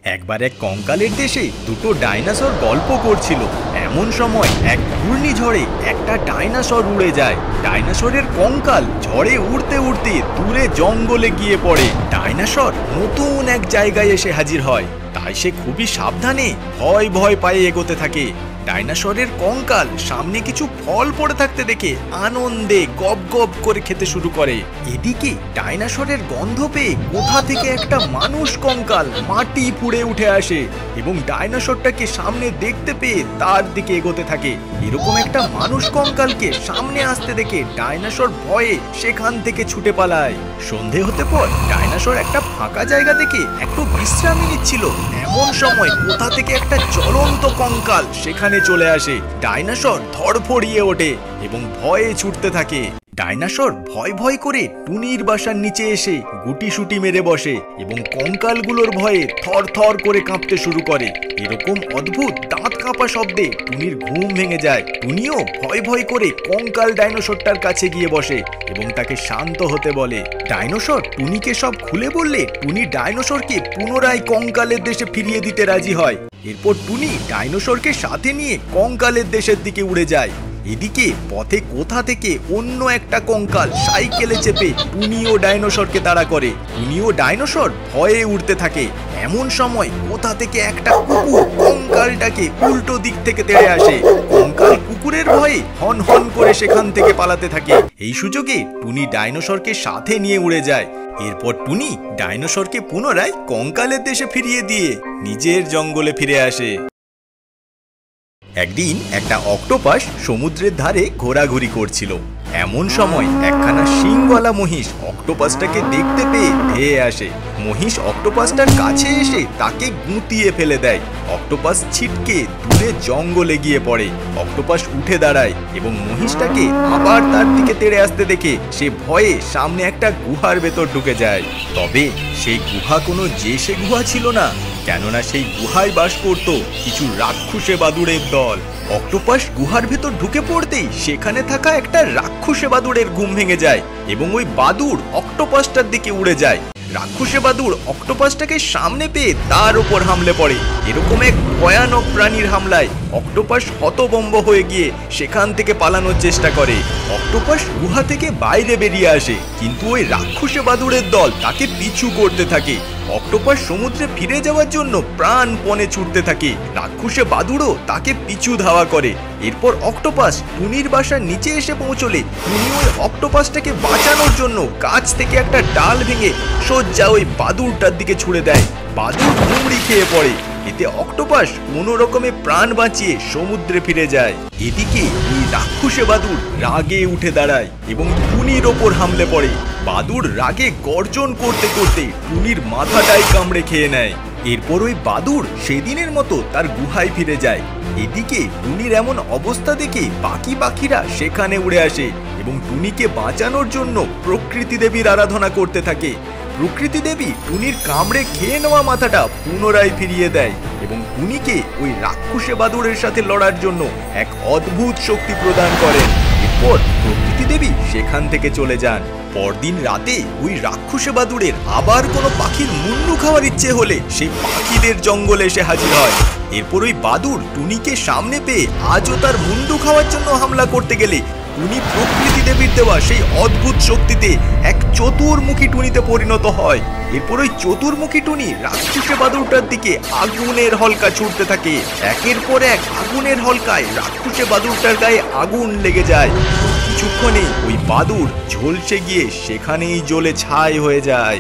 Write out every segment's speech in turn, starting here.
একবার এক কঙ্কালের দেশে দুটো ডাইনোসর গল্প করছিল। এমন সময় এক ঘূর্ণিঝড়ে একটা ডাইনোসর উড়ে যায়। ডাইনোসরের কঙ্কাল ঝড়ে উড়তে উড়তে দূরে জঙ্গলে গিয়ে পড়ে। ডাইনোসর নতুন এক জায়গায় এসে হাজির হয়, তাই সে খুবই সাবধানে ভয় ভয় পায়ে এগোতে থাকে। ডাইনোসরের কঙ্কাল সামনে কিছু ফল পড়ে থাকতে দেখে আনন্দে গপ গপ করে খেতে শুরু করে। এদিকে ডাইনোসরের গন্ধ পেয়ে কোথা থেকে একটা মানুষ কঙ্কাল মাটি ফুঁড়ে উঠে আসে এবং ডাইনোসরটাকে সামনে দেখতে পেয়ে তার দিকে এগোতে থাকে। এরকম একটা মানুষ কঙ্কালকে সামনে আসতে দেখে ডাইনোসর ভয়ে সেখান থেকে ছুটে পালায়। সন্ধে হতে পর ডাইনোসর একটা ফাঁকা জায়গা দেখে একটু বিশ্রামী নিচ্ছিল। এমন সময় কোথা থেকে একটা জ্বলন্ত কঙ্কাল সেখানে চলে আসে। ডাইনোসর ধড়ফড়িয়ে ওঠে এবং ভয়ে ছুটতে থাকে। ডাইনোসর ভয় ভয় করে টুনির বাসার নিচে এসে গুটিসুটি মেরে বসে এবং কঙ্কালগুলোর ভয়ে থর থর করে কাঁপতে শুরু করে। এরকম অদ্ভুত দাঁত কাঁপা শব্দে টুনির ঘুম ভেঙে যায়। টুনিও ভয় ভয় করে কঙ্কাল ডাইনোসরটার কাছে গিয়ে বসে এবং তাকে শান্ত হতে বলে। ডাইনোসর টুনিকে সব খুলে বললে টুনি ডাইনোসরকে পুনরায় কঙ্কালের দেশে ফিরিয়ে দিতে রাজি হয়। এরপর টুনি ডাইনোসরকে সাথে নিয়ে কঙ্কালের দেশের দিকে উড়ে যায়। এদিকে পথে কোথা থেকে অন্য একটা কঙ্কাল সাইকেলে চেপে টুনি ও ডাইনোসরকে তাড়া করে। টুনি ও ডাইনোসর ভয়ে উড়তে থাকে। এমন সময় কোথা থেকে একটা কুকুর কঙ্কালটাকে উল্টো দিক থেকে তেড়ে আসে। কঙ্কাল কুকুরের ভয়ে হন হন করে সেখান থেকে পালাতে থাকে। এই সুযোগে টুনি ডাইনোসরকে সাথে নিয়ে উড়ে যায়। এরপর টুনি ডাইনোসরকে পুনরায় কঙ্কালের দেশে ফিরিয়ে দিয়ে নিজের জঙ্গলে ফিরে আসে। একদিন একটা অক্টোপাস সমুদ্রের ধারে ঘোরাঘুরি করছিল। এমন সময় একখানা শিংওয়ালা মহিষ অক্টোপাসটাকে দেখতে পেয়ে ধেয়ে আসে। মহিষ অক্টোপাসটার কাছে এসে তাকে গুঁতিয়ে ফেলে দেয়। অক্টোপাস ছিটকে দূরে জঙ্গলে গিয়ে পড়ে। অক্টোপাস উঠে দাঁড়ায় এবং মহিষটাকে আবার তার দিকে তেড়ে আসতে দেখে সে ভয়ে সামনে একটা গুহার ভেতর ঢুকে যায়। তবে সেই গুহা কোনো সে গুহা ছিল না, কেননা সেই গুহায় বাস করত কিছু রাক্ষসে বাদুড়ের দল। অক্টোপাস গুহার ভেতর ঢুকে পড়তেই সেখানে থাকা একটা রাক্ষসে বাদুড়ের ঘুম ভেঙে যায় এবং ওই বাদুড় অক্টোপাসটার দিকে উড়ে যায়। রাক্ষসে বাদুড় অক্টোপাসটাকে সামনে পেয়ে তার উপর হামলে পড়ে। এরকম এক ভয়ানক প্রাণীর হামলায় অক্টোপাস হতভম্ব হয়ে গিয়ে সেখান থেকে পালানোর চেষ্টা করে। অক্টোপাস গুহা থেকে বাইরে বেরিয়ে আসে, কিন্তু ওই রাক্ষসে বাদুড়ের দল তাকে পিছু করতে থাকে। অক্টোপাস সমুদ্রে ফিরে যাওয়ার জন্য প্রাণপণে ছুটতে থাকে। রাক্ষসে বাদুড়ও তাকে পিছু ধাওয়া করে। এরপর অক্টোপাস টুনির বাসার নিচে এসে পৌঁছলে টুনি ওই অক্টোপাসটাকে বাঁচানোর জন্য গাছ থেকে একটা ডাল ভেঙে সোজা ওই বাদুড়টার দিকে ছুঁড়ে দেয়। বাদুড় হুমড়ি খেয়ে পড়ে। এতে অক্টোপাস কোনো রকমে প্রাণ বাঁচিয়ে সমুদ্রে ফিরে যায়। এদিকে ওই রাক্ষসে বাদুড় রাগে উঠে দাঁড়ায় এবং টুনির ওপর হামলে পড়ে। বাদুড় রাগে গর্জন করতে করতে টুনির মাথাটাই কামড়ে খেয়ে নেয়। এরপর ওই বাদুড় সেদিনের মতো তার গুহায় ফিরে যায়। এদিকে টুনির এমন অবস্থা দেখে বাকি পাখিরা সেখানে উড়ে আসে এবং টুনিকে বাঁচানোর জন্য প্রকৃতি দেবীর আরাধনা করতে থাকে। প্রকৃতি দেবী টুনির কামড়ে খেয়ে নেওয়া মাথাটা পুনরায় ফিরিয়ে দেয় এবং টুনিকে ওই রাক্ষসে বাদুড়ের সাথে লড়ার জন্য এক অদ্ভুত শক্তি প্রদান করেন। এরপর প্রকৃতি দেবী সেখান থেকে চলে যান। পরদিন রাতে ওই রাক্ষসে বাদুড়ের আবার কোনো পাখির মুন্ডু খাওয়ার ইচ্ছে হলে সেই পাখিদের জঙ্গলে এসে হাজির হয়। এরপর ওই বাদুড় টুনিকে সামনে পেয়ে আজও তার মুন্ডু খাওয়ার জন্য হামলা করতে গেলে টুনি প্রকৃতি দেবীর দেওয়া সেই অদ্ভুত শক্তিতে এক চতুর্মুখী টুনিতে পরিণত হয়। এরপর ওই চতুর্মুখী টুনি রাক্ষসে বাদুড়টার দিকে আগুনের হলকা ছুটতে থাকে। একের পর এক আগুনের হলকায় রাক্ষসে বাদুড়টার গায়ে আগুন লেগে যায়। কিছুক্ষণে ওই বাদুড় ঝলসে গিয়ে সেখানেই জ্বলে ছাই হয়ে যায়।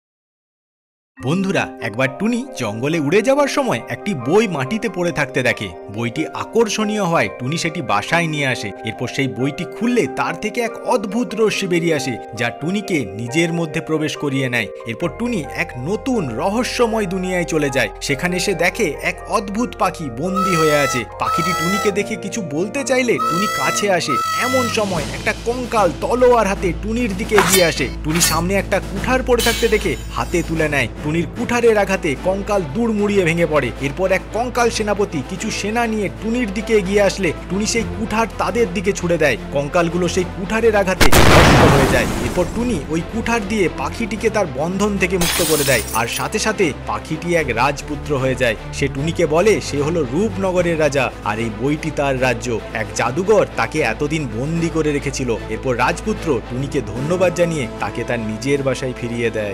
বন্ধুরা, একবার টুনি জঙ্গলে উড়ে যাওয়ার সময় একটি বই মাটিতে পড়ে থাকতে দেখে। বইটি আকর্ষণীয় হয় টুনি সেটি বাসায় নিয়ে আসে। এরপর সেই বইটি খুললে তার থেকে এক অদ্ভুত রশ্মি বেরিয়ে আসে, যা টুনিকে নিজের মধ্যে প্রবেশ করিয়ে নেয়। এরপর টুনি এক নতুন রহস্যময় দুনিয়ায় চলে যায়। সেখানে সে দেখে এক অদ্ভুত পাখি বন্দী হয়ে আছে। পাখিটি টুনিকে দেখে কিছু বলতে চাইলে টুনি কাছে আসে। এমন সময় একটা কঙ্কাল তলোয়ার হাতে টুনির দিকে এগিয়ে আসে। টুনি সামনে একটা কুঠার পড়ে থাকতে দেখে হাতে তুলে নেয়। টুনির কুঠারের আঘাতে কঙ্কাল দুড়মুড়িয়ে ভেঙে পড়ে। এরপর এক কঙ্কাল সেনাপতি কিছু সেনা নিয়ে টুনির দিকে এগিয়ে আসলে টুনি সেই কুঠার তাদের দিকে ছুড়ে দেয়। কঙ্কালগুলো সেই কুঠারের আঘাতে নষ্ট হয়ে যায়। এরপর টুনি ওই কুঠার দিয়ে পাখিটিকে তার বন্ধন থেকে মুক্ত করে দেয়, আর সাথে সাথে পাখিটি এক রাজপুত্র হয়ে যায়। সে টুনিকে বলে সে হলো রূপনগরের রাজা, আর এই বইটি তার রাজ্য। এক জাদুঘর তাকে এতদিন বন্দি করে রেখেছিল। এরপর রাজপুত্র টুনিকে ধন্যবাদ জানিয়ে তাকে তার নিজের বাসায় ফিরিয়ে দেয়।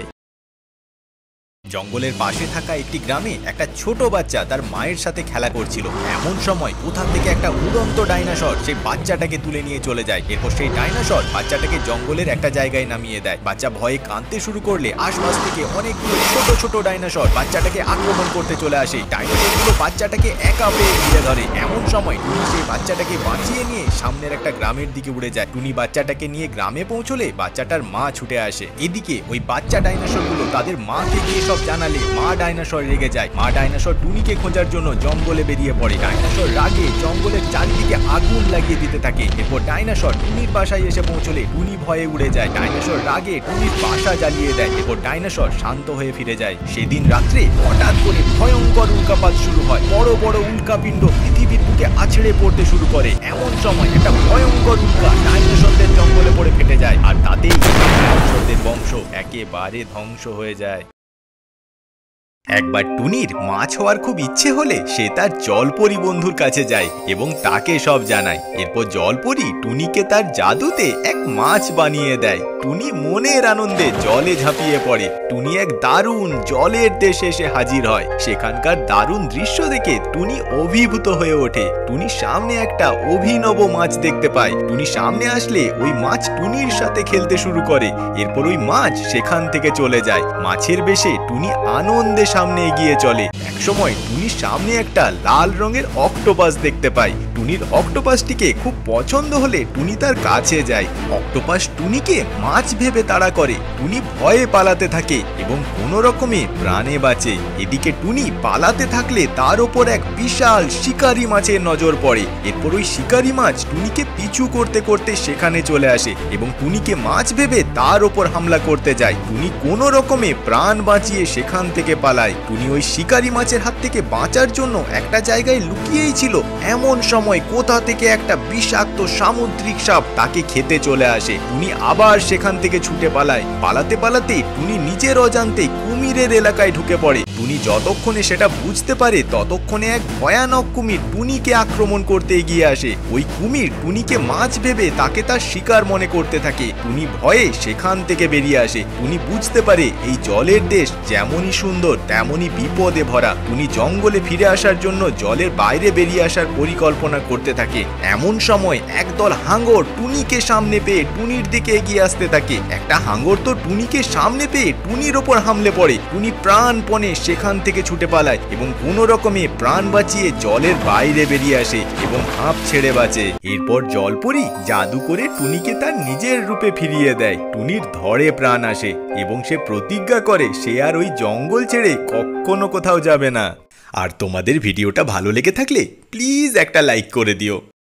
জঙ্গলের পাশে থাকা একটি গ্রামে একটা ছোট বাচ্চা তার মায়ের সাথে খেলা করছিল। এমন সময় কোথা থেকে একটা উড়ন্ত ডাইনোসর সেই বাচ্চাটাকে তুলে নিয়ে চলে যায়। এরপর সেই ডাইনোসর বাচ্চাটাকে জঙ্গলের একটা জায়গায় নামিয়ে দেয়। বাচ্চা ভয়ে কাঁদতে শুরু করলে আশপাশ থেকে অনেকগুলো ছোট ছোট ডাইনোসর বাচ্চাটাকে আক্রমণ করতে চলে আসে। ডাইনোসরগুলো বাচ্চাটাকে একা পেয়ে ঘিরে ধরে। এমন সময় টুনি সেই বাচ্চাটাকে বাঁচিয়ে নিয়ে সামনের একটা গ্রামের দিকে উড়ে যায়। টুনি বাচ্চাটাকে নিয়ে গ্রামে পৌঁছলে বাচ্চাটার মা ছুটে আসে। এদিকে ওই বাচ্চা ডাইনোসরগুলো তাদের মাকে গিয়ে জানালে মা ডাইনোসর রেগে যায়। মা ডাইনোসর টুনিকে খোঁজার জন্য জঙ্গলে বেরিয়ে পড়ে। ডাইনোসর রাগে জঙ্গলের চারিদিকে আগুন লাগিয়ে দিতে থাকে। এরপর ডাইনোসর টুনির বাসায় এসে পৌঁছলে টুনি ভয়ে উড়ে যায়। ডাইনোসর রাগে টুনির বাসা জ্বালিয়ে দেয়। এরপর ডাইনোসর শান্ত হয়ে ফিরে যায়। সেদিন রাত্রে হঠাৎ করে ভয়ঙ্কর উল্কাপাত শুরু হয়। বড় বড় উল্কাপিণ্ড পৃথিবীর বুকে আছড়ে পড়তে শুরু করে। এমন সময় একটা ভয়ঙ্কর উল্কা ডাইনোসরদের জঙ্গলে পড়ে ফেটে যায়, আর তাতেই ডাইনোসরদের বংশ একেবারে ধ্বংস হয়ে যায়। একবার টুনির মাছ হওয়ার খুব ইচ্ছে হলে সে তার জলপরি বন্ধুর কাছে যায় এবং তাকে সব জানায়। এরপর জলপরি টুনিকে তার জাদুতে এক মাছ বানিয়ে দেয়। টুনি মনের আনন্দে জলে ঝাঁপিয়ে পড়ে। টুনি এক দারুণ জলের দেশে এসে হাজির হয়। সেখানকার দারুণ দৃশ্য দেখে টুনি অভিভূত হয়ে ওঠে। টুনির সামনে একটা অভিনব মাছ দেখতে পায়। টুনি সামনে আসলে ওই মাছ টুনির সাথে খেলতে শুরু করে। এরপর ওই মাছ সেখান থেকে চলে যায়। মাছের বেশে টুনি আনন্দে সামনে এগিয়ে চলে। একসময় টুনির সামনে একটা লাল রঙের অক্টোপাস দেখতে পায়। টুনির অক্টোপাসটিকে খুব পছন্দ হলে টুনি তার কাছে যায়। অক্টোপাস টুনিকে মাছ ভেবে তাড়া করে। টুনি ভয়ে পালাতে থাকে এবং কোনো রকমে প্রাণে বাঁচে। এদিকে টুনি পালাতে থাকলে তার ওপর এক বিশাল শিকারি মাছের নজর পড়ে। এরপর ওই শিকারি মাছ টুনিকে পিছু করতে করতে সেখানে চলে আসে এবং টুনিকে মাছ ভেবে তার ওপর হামলা করতে যায়। টুনি কোনো রকমে প্রাণ বাঁচিয়ে সেখান থেকে পালায়। টুনি ওই শিকারি মাছের হাত থেকে বাঁচার জন্য একটা জায়গায় লুকিয়েই ছিল। এমন সময় কোথা থেকে একটা বিষাক্ত সামুদ্রিক সাপ তাকে খেতে চলে আসে। টুনি আবার সেখান থেকে ছুটে পালায়। পালাতে পালাতে টুনি নিজের অজান্তে কুমিরের এলাকায় ঢুকে পড়ে। টুনি যতক্ষণে সেটা বুঝতে পারে ততক্ষণে এক ভয়ানক কুমির টুনিকে আক্রমণ করতে এগিয়ে আসে। ওই কুমির টুনিকে মাছ ভেবে তাকে তার শিকার মনে করতে থাকে। টুনি ভয়ে সেখান থেকে বেরিয়ে আসে। টুনি বুঝতে পারে এই জলের দেশ যেমনই সুন্দর তেমনই বিপদে ভরা। টুনি জঙ্গলে ফিরে আসার জন্য জলের বাইরে বেরিয়ে আসার পরিকল্পনা করতে থাকে। এমন সময় একদল হাঙ্গর টুনিকে সামনে পেয়ে টুনির দিকে এগিয়ে আসতে থাকে। একটা হাঙ্গর তো টুনিকে সামনে পেয়ে টুনির ওপর হামলে পড়ে। টুনি প্রাণপণে সেখান থেকে ছুটে পালায় এবং কোনো রকমে প্রাণ বাঁচিয়ে জলের বাইরে বেরিয়ে আসে এবং হাঁপ ছেড়ে বাঁচে। এরপর জলপরি জাদু করে টুনিকে তার নিজের রূপে ফিরিয়ে দেয়। টুনির ধরে প্রাণ আসে এবং সে প্রতিজ্ঞা করে সে আর ওই জঙ্গল ছেড়ে কখনো কোথাও যাবে না। আর তোমাদের ভিডিওটা ভালো লেগে থাকলে প্লিজ একটা লাইক করে দিও।